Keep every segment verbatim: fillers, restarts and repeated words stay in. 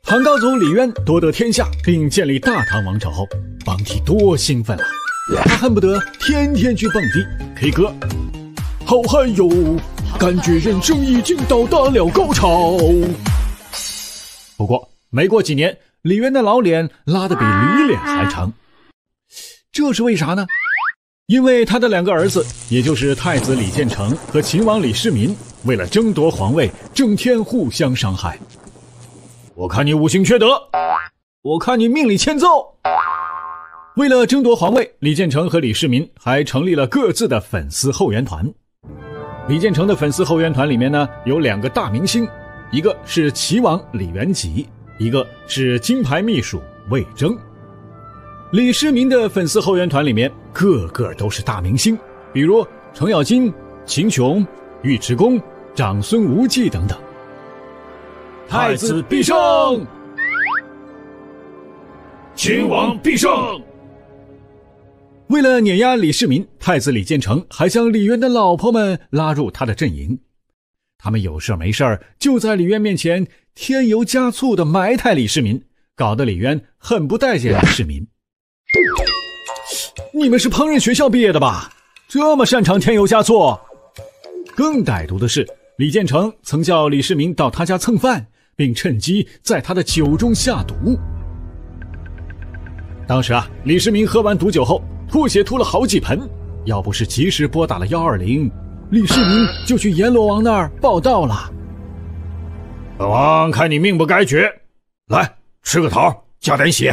唐高祖李渊夺得天下并建立大唐王朝后，邦体多兴奋啊！他恨不得天天去蹦迪 K 歌。好嗨哟，感觉人生已经到达了高潮。不过没过几年，李渊的老脸拉得比李脸还长，这是为啥呢？因为他的两个儿子，也就是太子李建成和秦王李世民，为了争夺皇位，整天互相伤害。我看你五行缺德，我看你命里欠揍。为了争夺皇位，李建成和李世民还成立了各自的粉丝后援团。李建成的粉丝后援团里面呢，有两个大明星，一个是齐王李元吉，一个是金牌秘书魏征。李世民的粉丝后援团里面个个都是大明星，比如程咬金、秦琼、尉迟恭、长孙无忌等等。太子必胜， 秦王必胜。 为了碾压李世民，太子李建成还将李渊的老婆们拉入他的阵营。他们有事没事就在李渊面前添油加醋的埋汰李世民，搞得李渊很不待见李世民。你们是烹饪学校毕业的吧？这么擅长添油加醋？更歹毒的是，李建成曾叫李世民到他家蹭饭，并趁机在他的酒中下毒。当时啊，李世民喝完毒酒后吐血吐了好几盆，要不是及时拨打了一二零，李世民就去阎罗王那儿报道了。 本王看你命不该绝，来吃个桃，加点血。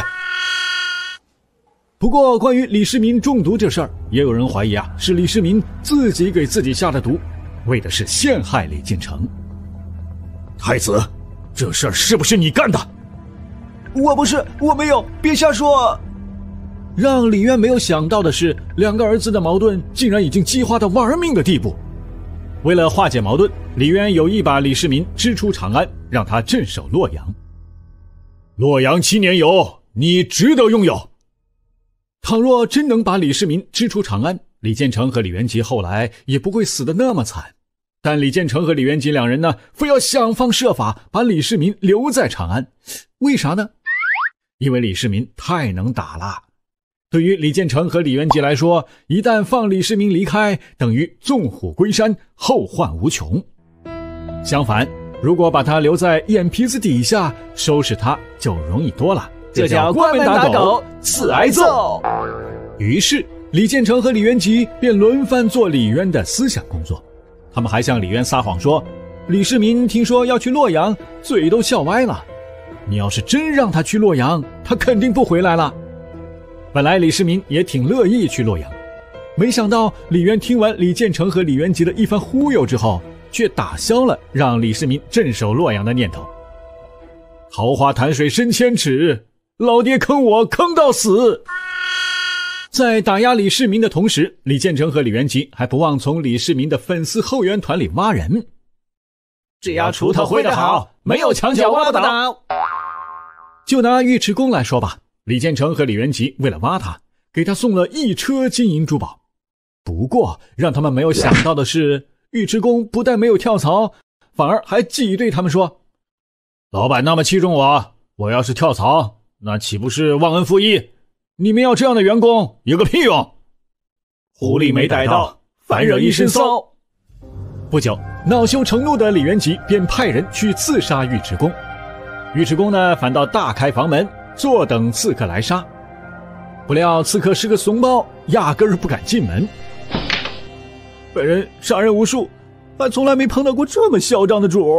不过关于李世民中毒这事儿，也有人怀疑啊，是李世民自己给自己下的毒，为的是陷害李建成。 太子，这事儿是不是你干的？ 我不是，我没有，别瞎说。 让李渊没有想到的是，两个儿子的矛盾竟然已经激化到玩命的地步。为了化解矛盾，李渊有意把李世民支出长安，让他镇守洛阳。 洛阳七年游，你值得拥有。 倘若真能把李世民支出长安，李建成和李元吉后来也不会死得那么惨。但李建成和李元吉两人呢，非要想方设法把李世民留在长安。为啥呢？因为李世民太能打了。对于李建成和李元吉来说，一旦放李世民离开，等于纵虎归山，后患无穷。相反，如果把他留在眼皮子底下，收拾他就容易多了。 这叫关门打狗，死挨揍。 于是李建成和李元吉便轮番做李渊的思想工作。他们还向李渊撒谎说，李世民听说要去洛阳，嘴都笑歪了。你要是真让他去洛阳，他肯定不回来了。本来李世民也挺乐意去洛阳，没想到李渊听完李建成和李元吉的一番忽悠之后，却打消了让李世民镇守洛阳的念头。桃花潭水深千尺，老爹坑我坑到死。在打压李世民的同时，李建成和李元吉还不忘从李世民的粉丝后援团里挖人。 只要锄头挥得好，没有墙角挖不倒。 就拿尉迟恭来说吧，李建成和李元吉为了挖他，给他送了一车金银珠宝。不过让他们没有想到的是，尉迟恭不但没有跳槽，反而还挤兑他们说， 老板那么器重我，我要是跳槽，那岂不是忘恩负义？你们要这样的员工有个屁用！ 狐狸没逮到，反惹一身骚。 不久，恼羞成怒的李元吉便派人去刺杀尉迟恭。尉迟恭呢，反倒大开房门，坐等刺客来杀。不料刺客是个怂包，压根儿不敢进门。 本人杀人无数，还从来没碰到过这么嚣张的主。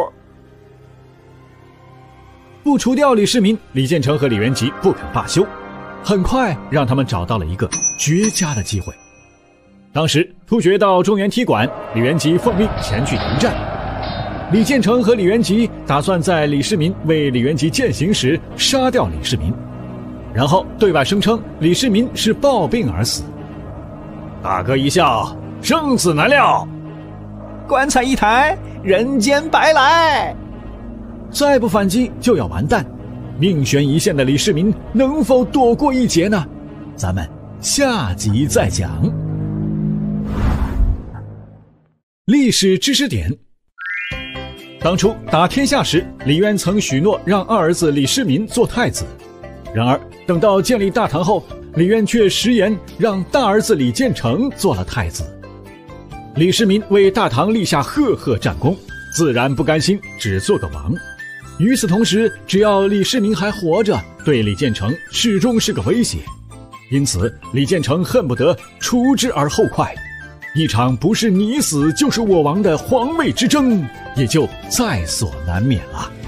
不除掉李世民，李建成和李元吉不肯罢休，很快让他们找到了一个绝佳的机会。当时突厥到中原踢馆，李元吉奉命前去迎战。李建成和李元吉打算在李世民为李元吉践行时杀掉李世民，然后对外声称李世民是暴病而死。 大哥一笑，生死难料。 棺材一抬，人间白来。 再不反击就要完蛋，命悬一线的李世民能否躲过一劫呢？咱们下集再讲。历史知识点： 当初打天下时，李渊曾许诺让二儿子李世民做太子，然而等到建立大唐后，李渊却食言让大儿子李建成做了太子。李世民为大唐立下赫赫战功，自然不甘心只做个王。与此同时，只要李世民还活着，对李建成始终是个威胁，因此李建成恨不得除之而后快，一场不是你死就是我亡的皇位之争也就在所难免了。